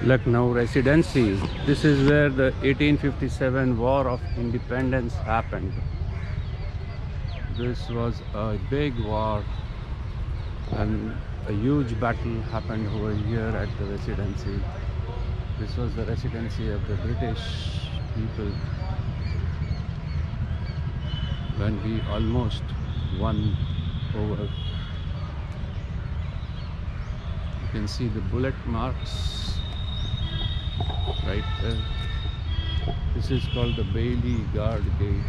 Lucknow Residency. This is where the 1857 War of Independence happened. This was a big war and a huge battle happened over here at the Residency. This was the residency of the British people when we almost won over. You can see the bullet marks right there. This is called the Bailey Guard Gate.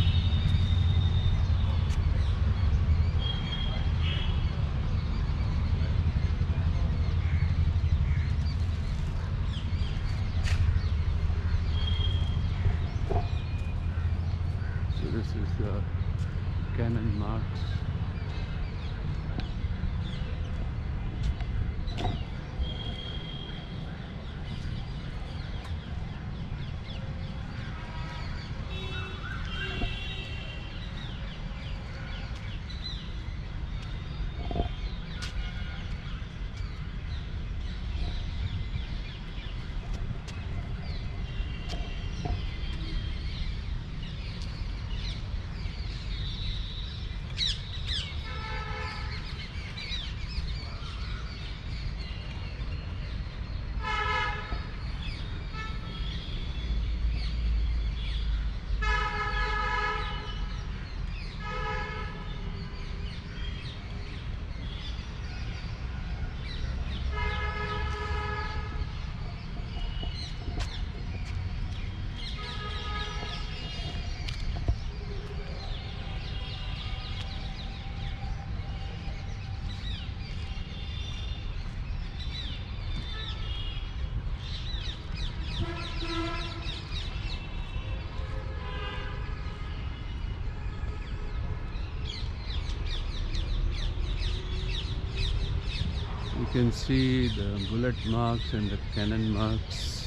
So this is the cannon marks. You can see the bullet marks and the cannon marks.